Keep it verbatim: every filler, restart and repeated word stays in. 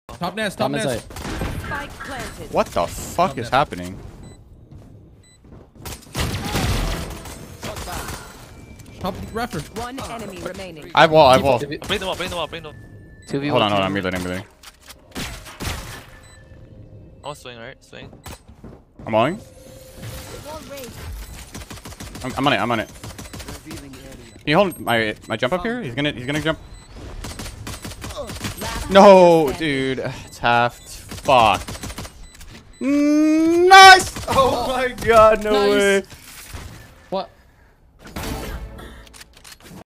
Top nest, Top top nest. nest. Spike planted. What the fuck is happening? Top rafter. One enemy remaining. I have wall, I have wall. Bring the wall, bring the wall, bring the wall. two v one. Hold on, hold on, I'm reloading, I'm reloading. I'll swing, right? Swing. I'm walling. Wall raised. I'm, I'm on it, I'm on it. Can you hold my my jump up here? He's gonna he's gonna jump. Last No, player standing. dude. It's half. Fuck. Mm, nice! Oh my god, no Nice. way.